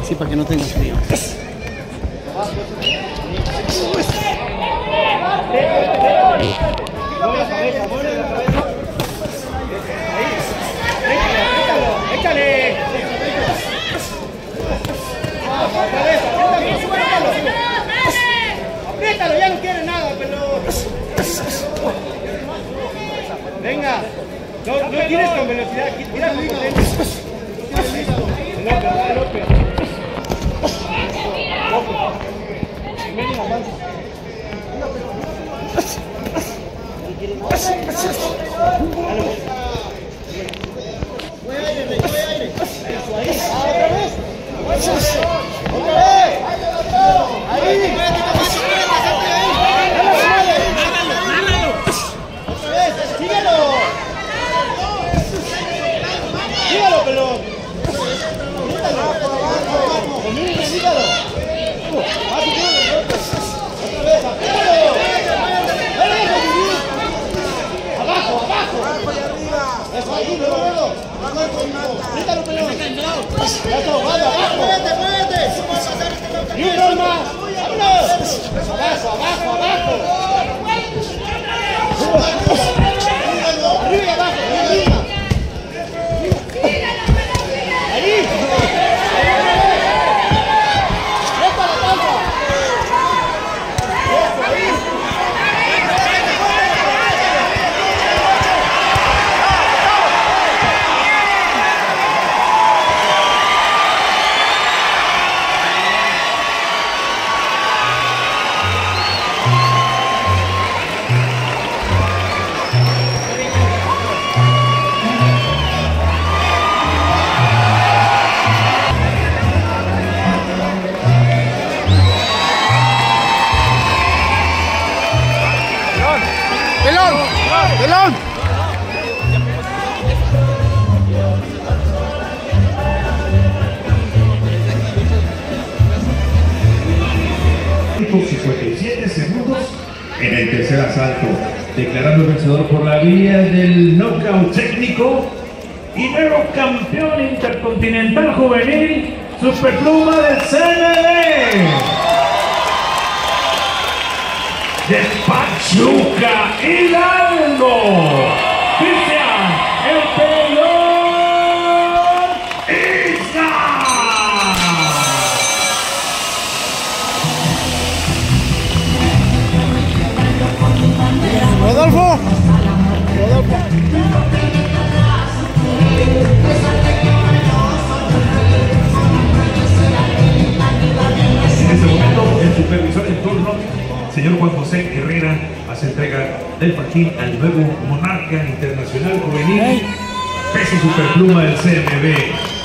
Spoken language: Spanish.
Sí, para que no tenga frío. ¡Échale! ¡Apriétalo! Ya no quiere nada, pero... Venga. No tires con velocidad. Tira con potencia. López. Medio avanza. ¡Y un gol más! ¡Vámonos! ¡Abajo! ¡Arriba y abajo! ¡Ahí! ¡Pelón! ...57 segundos en el tercer asalto, declarando vencedor por la vía del knockout técnico y nuevo campeón intercontinental juvenil, superpluma del CMB de Pachuca, Hidalgo, Cristian el Pelón Isla. Rodolfo. En este momento, el supervisor en turno, señor Juan José Herrera, hace entrega del fajín al nuevo monarca internacional juvenil, peso superpluma del CMB.